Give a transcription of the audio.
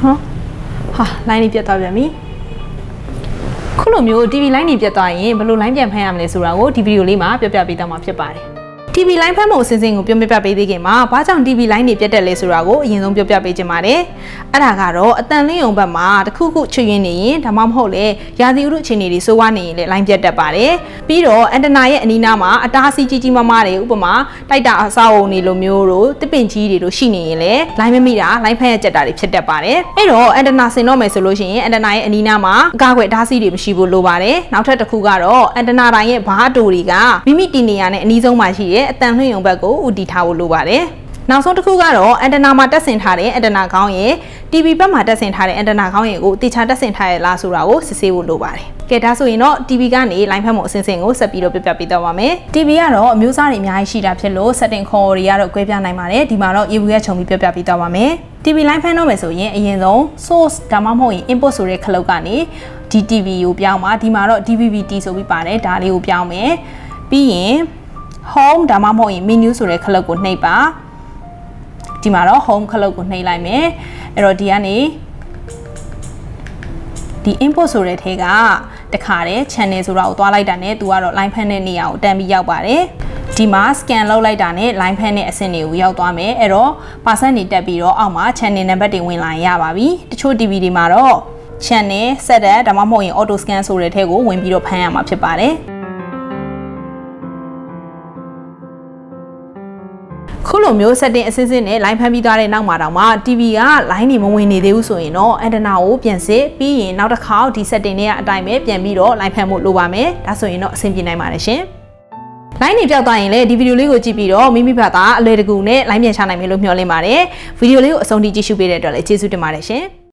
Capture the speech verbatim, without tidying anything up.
Huh? Ha, line ပြတ်သွားပြန်ပြီခုလိုမျိုး T V line တွေပြတ်သွားရင်ဘယ်လို line ပြန်ဖမ်းရမလဲဆိုတာကိုဒီဗီဒီယိုလေးမှာပြပြပေးသွားမှာဖြစ်ပါတယ် T V line ဖမ်းမှုအစဉ်စဉ်ကိုပြောပြပေးသေးခင်မှာဘာကြောင့် T V line တွေပြတ်တက်လဲဆိုတာကိုအရင်ဆုံးပြောပြပေးချင်ပါတယ်အဲ့ဒါကတော့အတန်လင်းုံဘက်မှာတခုခုချွတ်ရင်းနေရင်ဒါမှမဟုတ်လေရာသီဥတုအခြေအနေတွေစိုးဝါးနေရင်လေ line ပြတ်တက်ပါတယ်ပြီးတော့ antenna ရဲ့အနီးနားမှာအတားအဆီးကြီးကြီးမားမားတွေဥပမာတိုက်တာအဆောက်အုံတွေလိုမျိုးတို့တစ်ပင်ကြီးတွေတို့ရှိနေရင်လေ line မမိတာ line ဖမ်းရကြက်တာတွေဖြစ်တတ်ပါတယ်အဲ့တော့ antenna ဆင်တော့မယ်ဆိုလို့ရှိရင် antenna ရဲ့အနီးနားမှာအကာအကွယ်အတားအဆီးတွေမရှိဘူးလိုပါတယ်နောက်ထပ်တစ်ခုကတော့ antenna တိုင်းရဲ့ဘားတူတွေကမိမိတည်နေရတဲ့အနီးဆုံးမှာရှိတဲ့အတန်လင်းုံဘက်ကိုဦးတည်ထားဖို့လိုပါတယ်နောက်ဆုံးတစ်ခုကတော့ antenna မှာတက်ဆင်ထားတဲ့ antenna ခေါင်းရယ် T V ဘက်မှာတက်ဆင်ထားတဲ့ antenna ခေါင်းရယ်ကိုတေချာတက်ဆင်ထားရလားဆိုတာကိုစစ်ဆေးဖို့လိုပါတယ်ကဲဒါဆိုရင်တော့ T V ကနေ line ဖမ်းမှုအစဉ်စဉ်ကိုဆက်ပြီးတော့ပြပြပေးတော့ပါမယ် T V ကတော့အမျိုးအစားတွေအများကြီးရှိတာဖြစ်လို့ setting ခေါ်တွေကတော့ကွဲပြားနိုင်ပါတယ်ဒီမှာတော့ A V ကခြုံပြီးပြပြပေးတော့ပါမယ် T V line ဖမ်းတော့မယ်ဆိုရင်အရင်ဆုံး source ဒါမှမဟုတ်ရင် input ဆိုတဲ့ခလုတ်ကနေဒီ T V ကိုပြောင်းပါဒီမှာတော့ D V B T ဆိုပြီးပါတယ်ဒါလေးကိုပြောင်းမယ်ပြီးရင် home ဒါမှမဟုတ်ရင် menu ဆိုတဲ့ခလုတ်ကိုနှိပ်ပါဒီမှာတော့ home ခလုတ်ကိုနှိပ်လိုက်မယ်အဲ့တော့ဒီကနေဒီ input ဆိုတဲ့ထဲကတခါတည်း channel ဆိုတာကိုတွားလိုက်တာနဲ့သူကတော့ line ဖမ်းတဲ့နေရာကိုတန်းပြီးရောက်ပါတယ်ဒီမှာ scan လုပ်လိုက်တာနဲ့ line ဖမ်းတဲ့အဆင့်တွေကိုရောက်သွားမယ်အဲ့တော့ percent တွေတက်ပြီးတော့အောက်မှာ channel number တွေဝင်လာရပါပြီတချို့ T V တွေမှာတော့ channel setup ဒါမှမဟုတ်ရင် auto scan ဆိုတဲ့ထဲကိုဝင်ပြီးတော့ဖမ်းရမှာဖြစ်ပါတယ်ခုလိုမျိုး setting အစစ်စစ်နဲ့ line ဖမ်းပြီးသွားတဲ့နောက်မှာတော့မှ T V က line တွေမဝင်နေသေးဘူးဆိုရင်တော့ antenna ကိုပြန်စစ်ပြီးရင်နောက်တစ်ခါဒီ setting တွေကအတိုင်းပဲပြန်ပြီးတော့ line ဖမ်းဖို့လိုပါမယ်ဒါဆိုရင်တော့အဆင်ပြေနိုင်ပါတယ်ရှင် line တွေပြောက်သွားရင်လည်းဒီဗီဒီယိုလေးကိုကြည့်ပြီးတော့မိမိဘာသာအလွယ်တကူနဲ့ line ပြန်ချနိုင်မယ်လို့မျှော်လင့်ပါတယ်ဗီဒီယိုလေးကိုအဆုံးထိကြည့်ရှုပေးတဲ့အတွက်လည်းကျေးဇူးတင်ပါတယ်ရှင်